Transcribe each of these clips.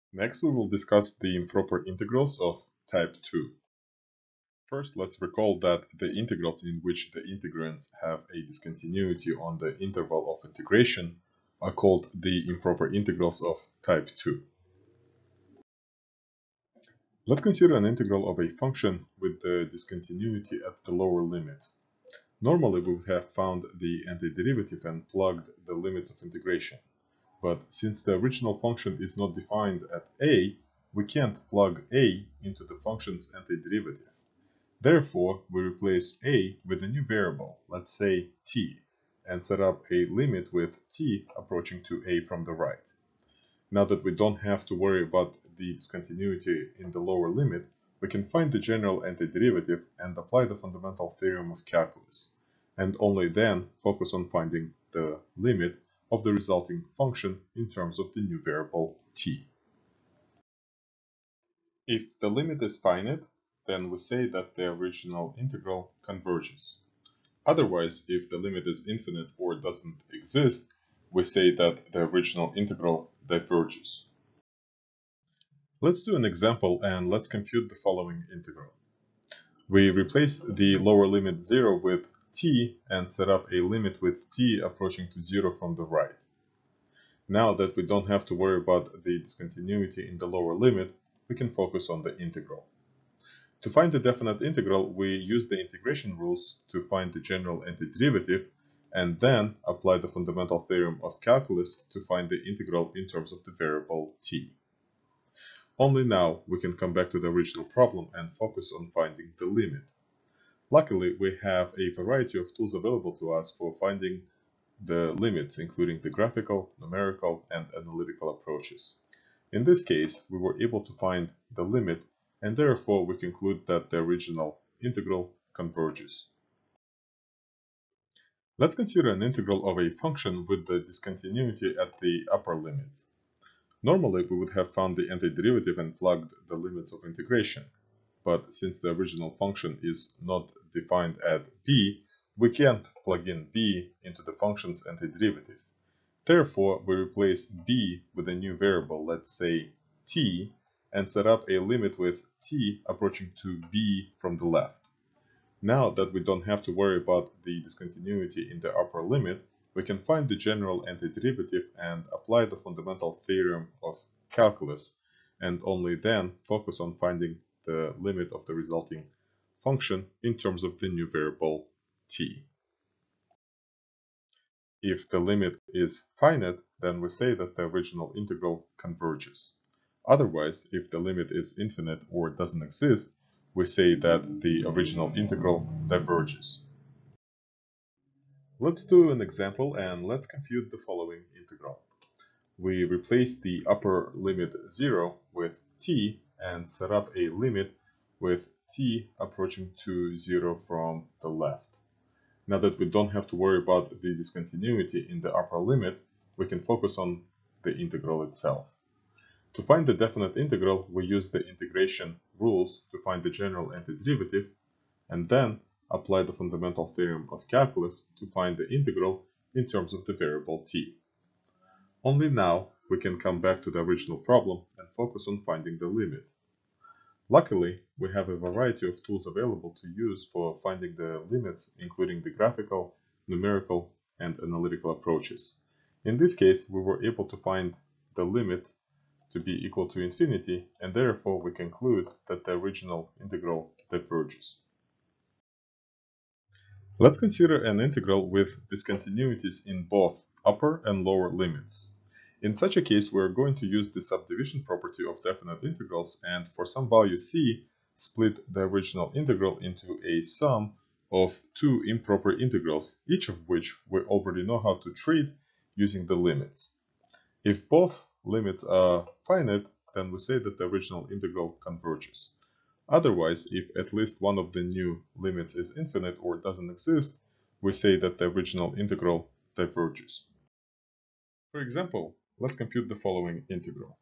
Next, we will discuss the improper integrals of type 2. First, let's recall that the integrals in which the integrands have a discontinuity on the interval of integration are called the improper integrals of type 2. Let's consider an integral of a function with the discontinuity at the lower limit. Normally, we would have found the antiderivative and plugged the limits of integration. But since the original function is not defined at a, we can't plug a into the function's antiderivative. Therefore, we replace a with a new variable, let's say t, and set up a limit with t approaching to a from the right. Now that we don't have to worry about the discontinuity in the lower limit, we can find the general antiderivative and apply the fundamental theorem of calculus, and only then focus on finding the limit of the resulting function in terms of the new variable t. If the limit is finite, then we say that the original integral converges. Otherwise, if the limit is infinite or doesn't exist, we say that the original integral diverges. Let's do an example and let's compute the following integral. We replace the lower limit 0 with t and set up a limit with t approaching to 0 from the right. Now that we don't have to worry about the discontinuity in the lower limit, we can focus on the integral. To find the definite integral, we use the integration rules to find the general antiderivative and then apply the fundamental theorem of calculus to find the integral in terms of the variable t. Only now we can come back to the original problem and focus on finding the limit. Luckily, we have a variety of tools available to us for finding the limits, including the graphical, numerical, and analytical approaches. In this case, we were able to find the limit, and therefore we conclude that the original integral converges. Let's consider an integral of a function with the discontinuity at the upper limit. Normally, we would have found the antiderivative and plugged the limits of integration, but since the original function is not defined at b, we can't plug in b into the function's antiderivative. Therefore, we replace b with a new variable, let's say t, and set up a limit with t approaching to b from the left. Now that we don't have to worry about the discontinuity in the upper limit, we can find the general antiderivative and apply the fundamental theorem of calculus, and only then focus on finding the limit of the resulting function in terms of the new variable t. If the limit is finite, then we say that the original integral converges. Otherwise, if the limit is infinite or doesn't exist, we say that the original integral diverges. Let's do an example and let's compute the following integral. We replace the upper limit 0 with t and set up a limit with t approaching to 0 from the left. Now that we don't have to worry about the discontinuity in the upper limit, we can focus on the integral itself. To find the definite integral, we use the integration rules to find the general antiderivative, and then apply the fundamental theorem of calculus to find the integral in terms of the variable t. Only now we can come back to the original problem and focus on finding the limit. Luckily, we have a variety of tools available to use for finding the limits, including the graphical, numerical, and analytical approaches. In this case, we were able to find the limit to be equal to infinity, and therefore we conclude that the original integral diverges. Let's consider an integral with discontinuities in both upper and lower limits. In such a case, we're going to use the subdivision property of definite integrals and for some value c, split the original integral into a sum of two improper integrals, each of which we already know how to treat using the limits. If both limits are finite, then we say that the original integral converges. Otherwise, if at least one of the new limits is infinite or doesn't exist, we say that the original integral diverges. For example, let's compute the following integral.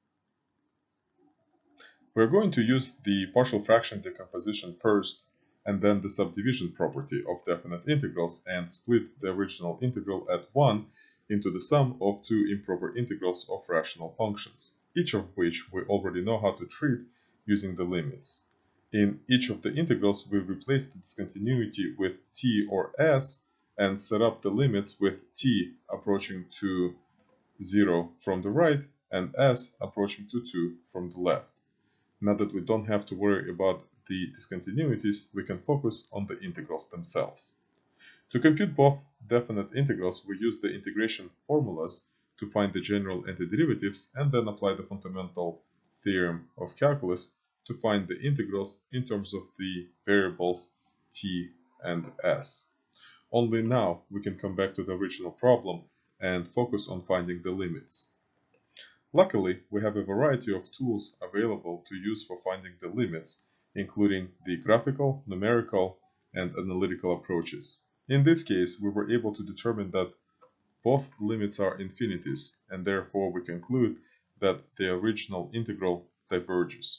We're going to use the partial fraction decomposition first, and then the subdivision property of definite integrals, and split the original integral at 1 into the sum of two improper integrals of rational functions, each of which we already know how to treat using the limits. In each of the integrals, we replace the discontinuity with t or s and set up the limits with t approaching to 0 from the right and s approaching to 2 from the left. Now that we don't have to worry about the discontinuities, we can focus on the integrals themselves. To compute both definite integrals, we use the integration formulas to find the general antiderivatives and then apply the fundamental theorem of calculus to find the integrals in terms of the variables t and s. Only now we can come back to the original problem and focus on finding the limits. Luckily, we have a variety of tools available to use for finding the limits, including the graphical, numerical, and analytical approaches. In this case, we were able to determine that both limits are infinities, and therefore we conclude that the original integral diverges.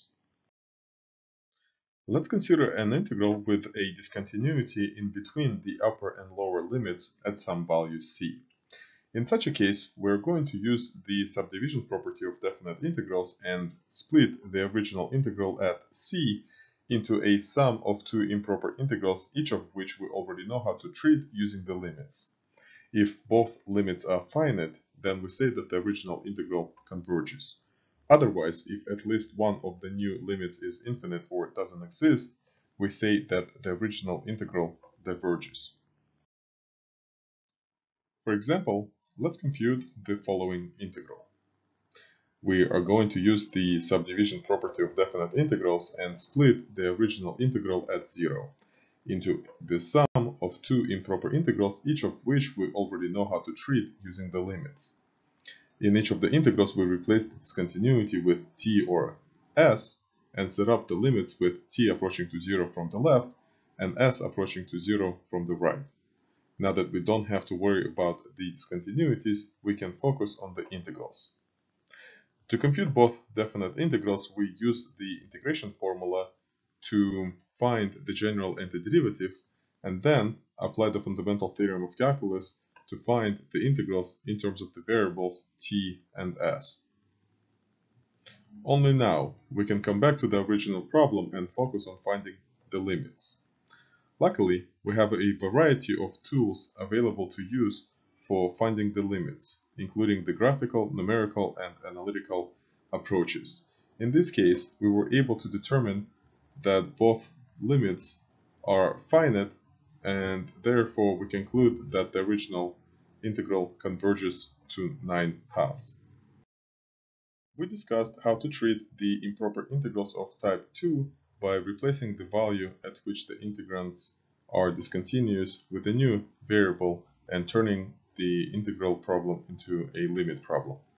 Let's consider an integral with a discontinuity in between the upper and lower limits at some value c. In such a case, we're going to use the subdivision property of definite integrals and split the original integral at c into a sum of two improper integrals, each of which we already know how to treat using the limits. If both limits are finite, then we say that the original integral converges. Otherwise, if at least one of the new limits is infinite or doesn't exist, we say that the original integral diverges. For example, let's compute the following integral. We are going to use the subdivision property of definite integrals and split the original integral at 0 into the sum of two improper integrals, each of which we already know how to treat using the limits. In each of the integrals, we replace the discontinuity with t or s and set up the limits with t approaching to 0 from the left and s approaching to 0 from the right. Now that we don't have to worry about the discontinuities, we can focus on the integrals. To compute both definite integrals, we use the integration formula to find the general antiderivative and then apply the fundamental theorem of calculus to find the integrals in terms of the variables t and s. Only now we can come back to the original problem and focus on finding the limits. Luckily, we have a variety of tools available to use for finding the limits, including the graphical, numerical, and analytical approaches. In this case, we were able to determine that both limits are finite, and therefore we conclude that the original integral converges to 9/2. We discussed how to treat the improper integrals of type 2 by replacing the value at which the integrands are discontinuous with a new variable and turning the integral problem into a limit problem.